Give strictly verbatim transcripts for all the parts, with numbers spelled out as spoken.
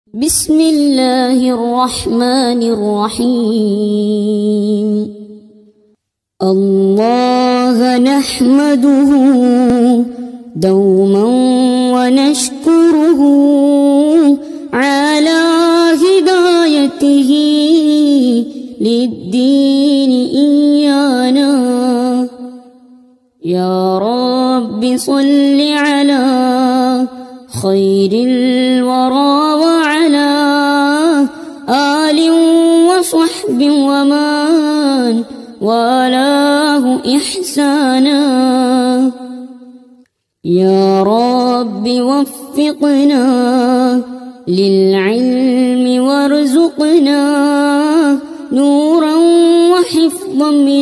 بسم الله الرحمن الرحيم الله نحمده دوما ونشكره على هدايته للدين إيانا يا رب صل على خير الورى وعلى آل وصحب ومن والاه إحسانا يا رب وفقنا للعلم وارزقنا نورا وحفظا من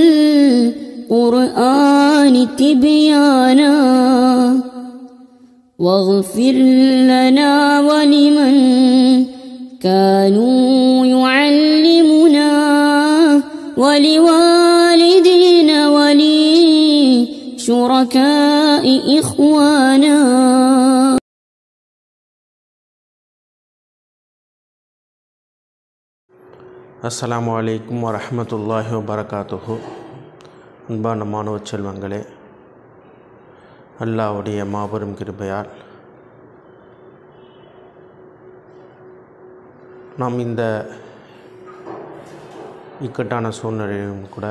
القرآن تبيانا واغفر لنا ولمن كانوا يعلمنا ولوالدينا ولشركاء إخوانا. அஸ்ஸலாமு அலைக்கும் வரஹ்மத்துல்லாஹி வபரகாத்துஹு. அன்பான மாணவ செல்வங்களே, அல்லாஹ்வுடைய மாபெரும் கிருபையால் நாம் இந்த இக்கட்டான சூழ்நிலையிலும் கூட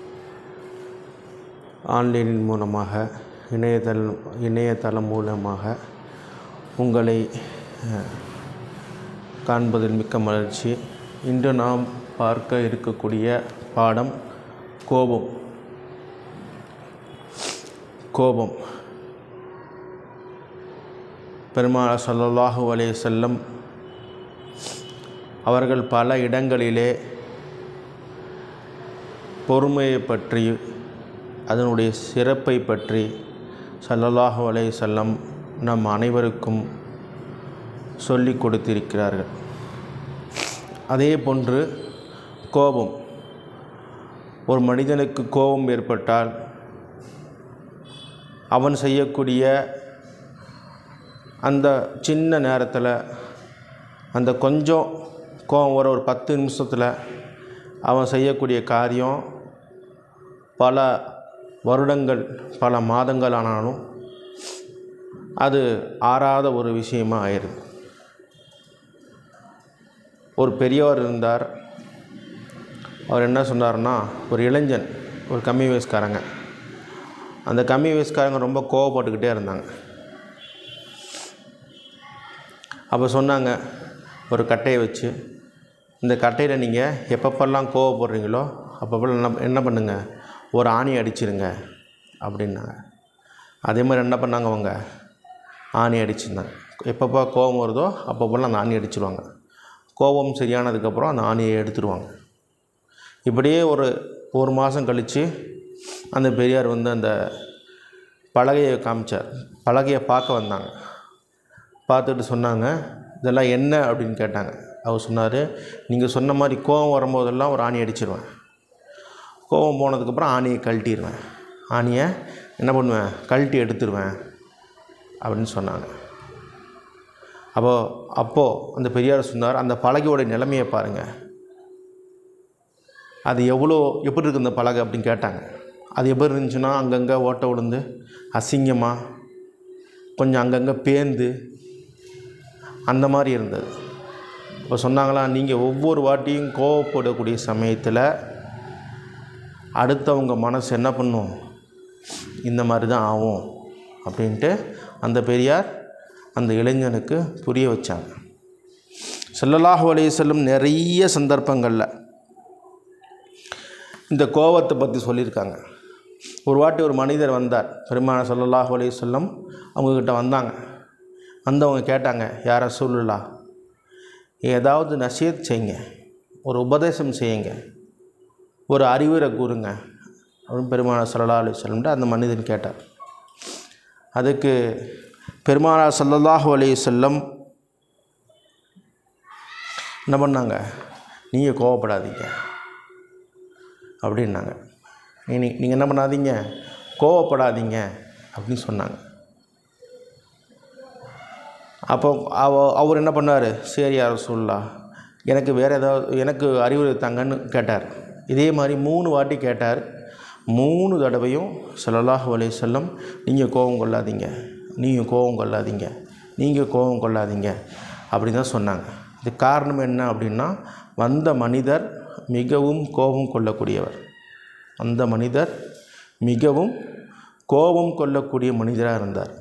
ஆன்லைனின் மூலமாக இணையதளம் இணையதளம் மூலமாக உங்களை காண்பதில் மிக்க மகிழ்ச்சி. இன்று நாம் பார்க்க இருக்கக்கூடிய பாடம் கோபம். கோபம் பெருமானார் ஸல்லல்லாஹு அலைஹி வஸல்லம் அவர்கள் பல இடங்களிலே பொறுமையை பற்றி, அதனுடைய சிறப்பை பற்றி ஸல்லல்லாஹு அலைஹி வஸல்லம் நம் அனைவருக்கும் சொல்லிக் கொடுத்திருக்கிறார்கள். அதே போன்று கோபம், ஒரு மனிதனுக்கு கோபம் ஏற்பட்டால் அவன் செய்யக்கூடிய அந்த சின்ன நேரத்தில், அந்த கொஞ்சம் கோபம் வர ஒரு பத்து நிமிஷத்தில் அவன் செய்யக்கூடிய காரியம் பல வருடங்கள் பல மாதங்கள் ஆனாலும் அது ஆறாத ஒரு விஷயமாக ஆயிடுது. ஒரு பெரியவர் இருந்தார். அவர் என்ன சொன்னார்னா, ஒரு இளைஞன், ஒரு கம்மி வயசுக்காரங்க, அந்த கம்மி வயசுக்காரங்க ரொம்ப கோவப்பட்டுக்கிட்டே இருந்தாங்க. அப்போ சொன்னாங்க, ஒரு கட்டையை வச்சு, இந்த கட்டையில் நீங்கள் எப்பப்பெல்லாம் கோவப்படுறீங்களோ அப்பப்பெல்லாம் என்ன என்ன பண்ணுங்க, ஒரு ஆணி அடிச்சிருங்க அப்படின்னாங்க. அதே மாதிரி என்ன பண்ணாங்க, அவங்க ஆணி அடிச்சிருந்தாங்க. எப்பப்போ கோபம் வருதோ அப்பப்பெல்லாம் அந்த ஆணி அடிச்சிருவாங்க. கோபம் சரியானதுக்கப்புறம் அந்த ஆணியை எடுத்துருவாங்க. இப்படியே ஒரு ஒரு மாதம் கழித்து அந்த பெரியார் வந்து அந்த பலகையை காமிச்சார். பலகையை பார்க்க வந்தாங்க. பார்த்துட்டு சொன்னாங்க, இதெல்லாம் என்ன அப்படின்னு கேட்டாங்க. அவர் சொன்னார், நீங்கள் சொன்ன மாதிரி கோபம் வரும்போதெல்லாம் ஒரு ஆணி அடிச்சிருவேன், கோபம் போனதுக்கப்புறம் ஆணியை கழட்டிடுவேன், ஆணியை என்ன பண்ணுவேன், கழட்டி எடுத்துருவேன் அப்படின்னு சொன்னாங்க. அப்போ அப்போது அந்த பெரியார் சொன்னார், அந்த பலகையோட நிலைமையை பாருங்கள், அது எவ்வளோ எப்படி இருக்குது இந்த பலகை அப்படின்னு கேட்டாங்க. அது எப்படி இருந்துச்சுன்னா, அங்கங்கே ஓட்டை விழுந்து அசிங்கமாக கொஞ்சம் அங்கங்கே பேர்ந்து அந்த மாதிரி இருந்தது. இப்போ சொன்னாங்களா, நீங்கள் ஒவ்வொரு வாட்டியும் கோவப்படக்கூடிய சமயத்தில் அடுத்தவங்க மனசு என்ன பண்ணும், இந்த மாதிரி தான் ஆகும் அப்படின்ட்டு அந்த பெரியார் அந்த இளைஞனுக்கு புரிய வச்சாங்க. ஸல்லல்லாஹு அலைஹி வஸல்லம் நிறைய சந்தர்ப்பங்களில் இந்த கோபத்தை பற்றி சொல்லியிருக்காங்க. ஒரு வாட்டி ஒரு மனிதர் வந்தார். பெருமானார் ஸல்லல்லாஹு அலைஹி வஸல்லம் அவங்கக்கிட்ட வந்தாங்க. வந்தவங்க கேட்டாங்க, யா ரசூலுல்லாஹ், ஏதாவது நசீஹத் செய்யுங்க, ஒரு உபதேசம் செய்யுங்க, ஒரு அறிவுரை கூறுங்க அப்படின்னு பெருமானார் ஸல்லல்லாஹு அலைஹி வஸல்லம் அந்த மனிதன் கேட்டார். அதுக்கு பெருமானார் ஸல்லல்லாஹு அலைஹி வஸல்லம் என்ன பண்ணாங்க, நீங்கள் கோவப்படாதீங்க அப்படின்னாங்க. நீ நீங்கள் என்ன பண்ணாதீங்க, கோவப்படாதீங்க அப்படின்னு சொன்னாங்க. அப்போ அவ அவர் என்ன பண்ணார், சரி யார் ரசூலுல்லாஹ் எனக்கு வேறு ஏதாவது எனக்கு அறிவுரை தாங்கன்னு கேட்டார். இதே மாதிரி மூணு வாட்டி கேட்டார். மூணு தடவையும் ஸல்லல்லாஹு அலைஹி வஸல்லம் நீங்கள் கோபம் கொள்ளாதீங்க, நீங்கள் கோபம் கொள்ளாதீங்க, நீங்கள் கோபம் கொள்ளாதீங்க அப்படி தான் சொன்னாங்க. இது காரணம் என்ன அப்படின்னா, வந்த மனிதர் மிகவும் கோபம் கொள்ளக்கூடியவர். அந்த மனிதர் மிகவும் கோபம் கொள்ளக்கூடிய மனிதராக இருந்தார்.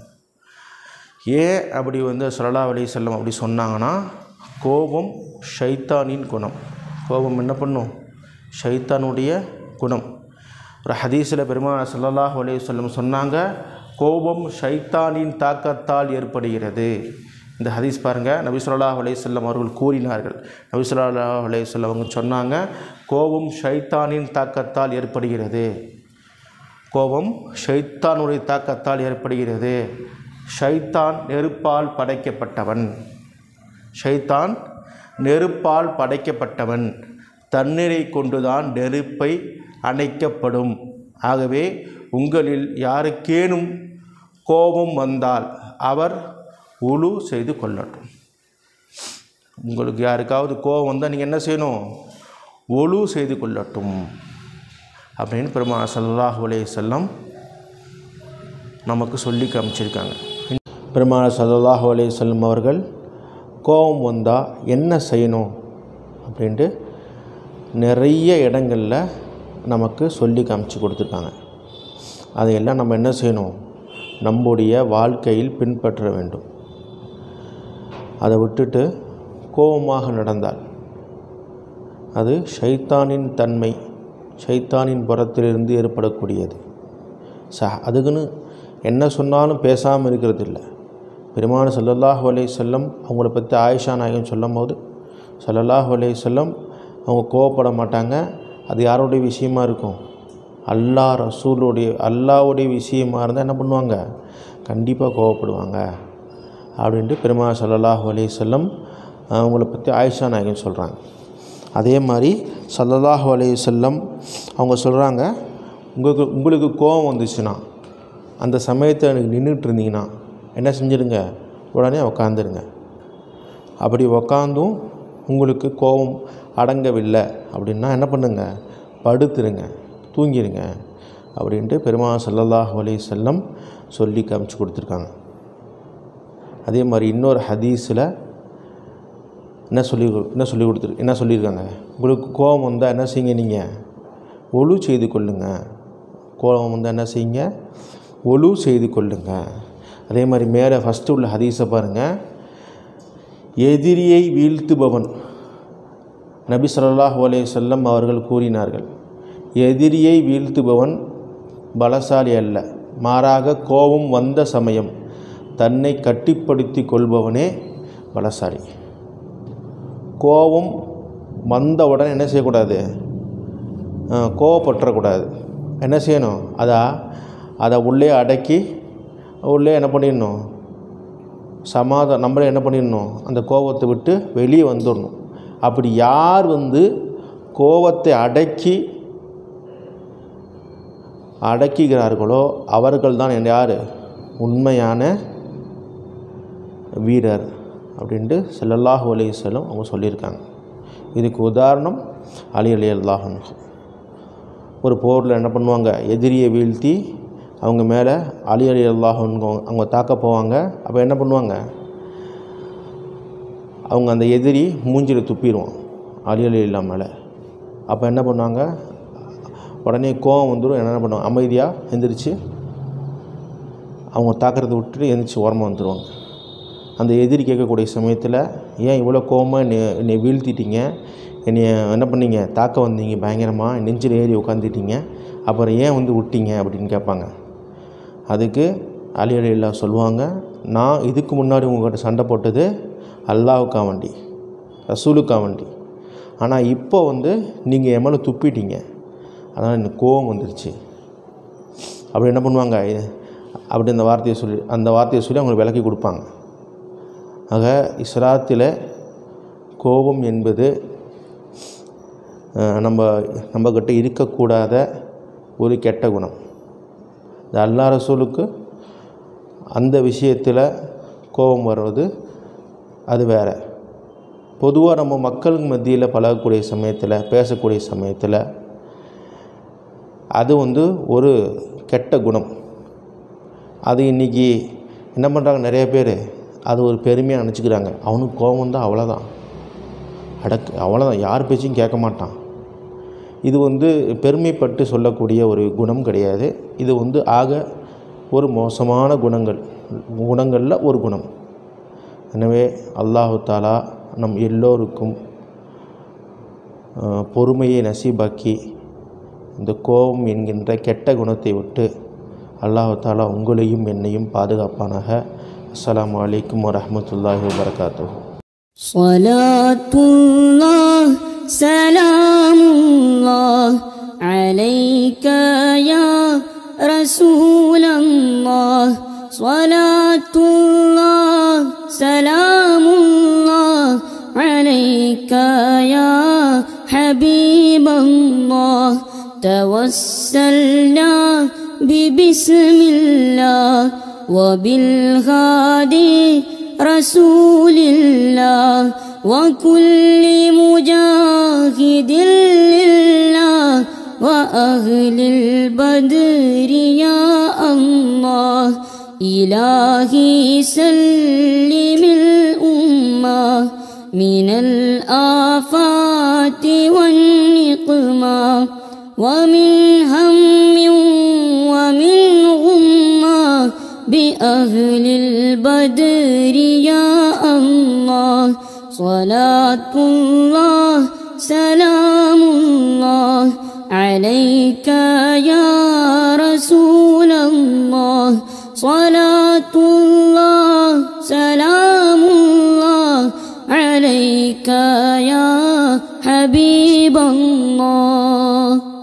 ஏன் அப்படி வந்து ஸல்லல்லாஹு அலைஹி வஸல்லம் அப்படி சொன்னாங்கன்னா, கோபம் ஷைத்தானின் குணம். கோபம் என்ன பண்ணும், ஷைத்தானுடைய குணம். ஒரு ஹதீஸில் பெருமானார் ஸல்லல்லாஹு அலைஹி வஸல்லம் சொன்னாங்க, கோபம் ஷைத்தானின் தாக்கத்தால் ஏற்படுகிறது. இந்த ஹதீஸ் பாருங்கள், நபி ஸல்லல்லாஹு அலைஹி வஸல்லம் அவர்கள் கூறினார்கள். நபி ஸல்லல்லாஹு அலைஹி வஸல்லம் அவங்க சொன்னாங்க, கோபம் ஷைத்தானின் தாக்கத்தால் ஏற்படுகிறது. கோபம் ஷைத்தானுடைய தாக்கத்தால் ஏற்படுகிறது. ஷைத்தான் நெருப்பால் படைக்கப்பட்டவன். ஷைத்தான் நெருப்பால் படைக்கப்பட்டவன். தண்ணீரை கொண்டுதான் நெருப்பை அணைக்கப்படும். ஆகவே உங்களில் யாருக்கேனும் கோபம் வந்தால் அவர் உலு செய்து கொள்ளட்டும். உங்களுக்கு யாருக்காவது கோபம் வந்தால் நீங்கள் என்ன செய்யணும், ஒலு செய்து கொள்ளட்டும் அப்படின்னு பெருமானார் ஸல்லல்லாஹு அலைஹி வஸல்லம் நமக்கு சொல்லி காமிச்சிருக்காங்க. பெருமானார் ஸல்லல்லாஹு அலைஹி வஸல்லம் அவர்கள் கோபம் வந்தால் என்ன செய்யணும் அப்படின்ட்டு நிறைய இடங்களில் நமக்கு சொல்லி காமிச்சு கொடுத்துருக்காங்க. அதையெல்லாம் நம்ம என்ன செய்யணும், நம்முடைய வாழ்க்கையில் பின்பற்ற வேண்டும். அதை விட்டுட்டு கோபமாக நடந்தால் அது ஷைத்தானின் தன்மை, ஷைத்தானின் புறத்திலிருந்து ஏற்படக்கூடியது. ச அதுக்குன்னு என்ன சொன்னாலும் பேசாமல் இருக்கிறது இல்லை. பெருமானார் ஸல்லல்லாஹு அலைஹி வஸல்லம் அவங்கள பற்றி ஆயிஷா நாயகம் சொல்லும் போது ஸல்லல்லாஹு அலைஹி வஸல்லம் அவங்க கோவப்பட மாட்டாங்க. அது யாருடைய விஷயமா இருக்கும், அல்லாஹ் ரசூலுடைய அல்லாஹ்வுடைய விஷயமா இருந்தால் என்ன பண்ணுவாங்க, கண்டிப்பாக கோவப்படுவாங்க அப்படின்ட்டு பெருமானார் ஸல்லல்லாஹு அலைஹி வஸல்லம் அவங்கள பற்றி ஆயிஷா நாயகம் சொல்கிறாங்க. அதே மாதிரி ஸல்லல்லாஹு அலைஹி வஸல்லம் அவங்க சொல்கிறாங்க, உங்களுக்கு உங்களுக்கு கோபம் வந்துச்சுன்னா அந்த சமயத்தில் எனக்கு நின்றுட்டு இருந்தீங்கன்னா என்ன செஞ்சுருங்க, உடனே உக்காந்துருங்க. அப்படி உக்காந்தும் உங்களுக்கு கோபம் அடங்கவில்லை அப்படின்னா என்ன பண்ணுங்க, படுத்துருங்க, தூங்கிடுங்க அப்படின்ட்டு பெருமானார் ஸல்லல்லாஹு அலைஹி வஸல்லம் சொல்லி காமிச்சு கொடுத்துருக்காங்க. அதே மாதிரி இன்னொரு ஹதீஸில் என்ன சொல்லி என்ன சொல்லி கொடுத்துரு என்ன சொல்லியிருக்காங்க, உங்களுக்கு கோபம் வந்தால் என்ன செய்யுங்க, நீங்கள் ஒலு செய்து கொள்ளுங்க. கோபம் வந்தால் என்ன செய்யுங்க, ஒலு செய்து கொள்ளுங்க. அதே மாதிரி மேலே ஃபஸ்ட்டு உள்ள ஹதீஸை பாருங்கள், எதிரியை வீழ்த்துபவன் நபி ஸல்லல்லாஹு அலைஹி வஸல்லம் அவர்கள் கூறினார்கள், எதிரியை வீழ்த்துபவன் பலசாலி அல்ல, மாறாக கோபம் வந்த சமயம் தன்னை கட்டிப்படுத்தி கொள்பவனே பலசாலி. கோபம் வந்தவுடன் என்ன செய்யக்கூடாது, கோவப்பற்றக்கூடாது. என்ன செய்யணும், அதை அதை உள்ளே அடக்கி உள்ளே என்ன பண்ணிடணும், சமாதானம் நம்மளே என்ன பண்ணிடணும், அந்த கோபத்தை விட்டு வெளியே வந்துடணும். அப்படி யார் வந்து கோபத்தை அடக்கி அடக்குகிறார்களோ அவர்கள் தான் யார் உண்மையான வீரர் அப்படின்ட்டு ஸல்லல்லாஹு அலைஹி வஸல்லம் அவங்க சொல்லியிருக்காங்க. இதுக்கு உதாரணம் அலி ரலியல்லாஹு அன்ஹு. ஒரு போரில் என்ன பண்ணுவாங்க, எதிரியை வீழ்த்தி அவங்க மேலே அலி ரலியல்லாஹு அன்ஹு அவங்க தாக்க போவாங்க. அப்போ என்ன பண்ணுவாங்க, அவங்க அந்த எதிரி மூஞ்சில் துப்பிடுவோம் அலி ரலியல்லாஹு மேலே. அப்போ என்ன பண்ணுவாங்க, உடனே கோவம் வந்துடும். என்ன பண்ணுவாங்க, அமைதியாக எந்திரிச்சு அவங்க தாக்கிறத விட்டுட்டு எந்திரிச்சு ஓரமாக வந்துடுவாங்க. அந்த எதிரி கேட்கக்கூடிய சமயத்தில், ஏன் இவ்வளோ கோவமாக என்னை என்னை வீழ்த்திட்டீங்க, என்னை என்ன பண்ணீங்க, தாக்க வந்தீங்க, பயங்கரமாக நெஞ்சில் ஏறி உட்காந்துட்டீங்க, அப்புறம் ஏன் வந்து விட்டீங்க அப்படின்னு கேட்பாங்க. அதுக்கு அலி ரலியல்லாஹு சொல்லுவாங்க, நான் இதுக்கு முன்னாடி உங்கள்கிட்ட சண்டை போட்டது அல்லாஹ்வுக்கா வேண்டி, ரசூலுக்கா வேண்டி. ஆனால் இப்போ வந்து நீங்கள் என் மேலே துப்பிட்டீங்க, அதனால் எனக்கு கோபம் வந்துருச்சு. அப்படி என்ன பண்ணுவாங்க, அப்படி அந்த வார்த்தையை சொல்லி அந்த வார்த்தையை சொல்லி அவங்களுக்கு விளக்கி கொடுப்பாங்க. ஆக இஸ்லாத்தில் கோபம் என்பது நம்ம நம்மக்கிட்ட இருக்கக்கூடாத ஒரு கெட்ட குணம். இந்த அல்லாஹ் ரசூலுக்கு அந்த விஷயத்தில் கோபம் வர்றது அது வேறு. பொதுவாக நம்ம மக்கள் மத்தியில் பழகக்கூடிய சமயத்தில், பேசக்கூடிய சமயத்தில் அது வந்து ஒரு கெட்ட குணம். அது இன்றைக்கி என்ன பண்ணுறாங்க நிறைய பேர், அது ஒரு பெருமையாக நினச்சிக்கிறாங்க. அவனுக்கு கோபம் வந்தால் அவ்வளோதான், அடக்கு அவ்வளோதான், யார் பேச்சையும் கேட்க மாட்டான். இது வந்து பெருமைப்பட்டு சொல்லக்கூடிய ஒரு குணம் கிடையாது. இது வந்து ஆக ஒரு மோசமான குணங்கள் குணங்களில் ஒரு குணம். எனவே அல்லாஹு தாலா நம் எல்லோருக்கும் பொறுமையை நசீபாக்கி இந்த கோபம் என்கின்ற கெட்ட குணத்தை விட்டு அல்லாஹு தாலா உங்களையும் என்னையும் பாதுகாப்பானாக. அஸ்ஸலாமு அலைக்கும் வரஹ்மத்துல்லாஹி வபரகாத்துஹு. ஸலாத்துல்லாஹ் சலாமுல்லாஹ் அலைக யா ரசூலல்லாஹ். ஸலாத்துல்லாஹ் சலாமுல்லாஹ் அலைக யா ஹபீபல்லாஹ். தவஸ்ஸல்னா பிபிஸ்மில்லாஹ் وبالهادي رسول الله وكل مجاهد لله وأهل البدر يا الله. إلهي سلم الأمة من الآفات والنقمة ومن هم ومن غمة بأهل البدر يا الله. صلاة الله سلام الله عليك يا رسول الله. صلاة الله سلام الله عليك يا حبيب الله.